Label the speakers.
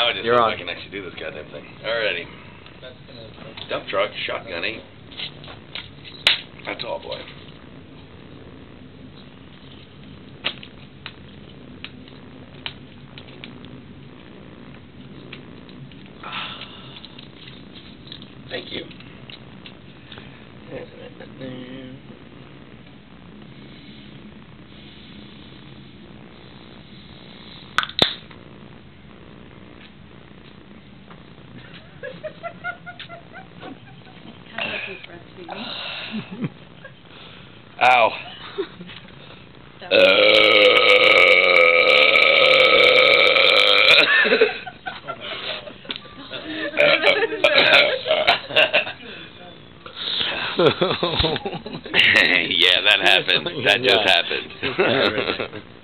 Speaker 1: Now I just
Speaker 2: You're
Speaker 1: hope
Speaker 2: on.
Speaker 1: I can actually do this goddamn thing. Alrighty. Dump truck, shotgunny. That's all, boy. Thank you.
Speaker 3: Kind of like he's breastfeeding.
Speaker 1: Ow. Yeah, that happened. That just happened.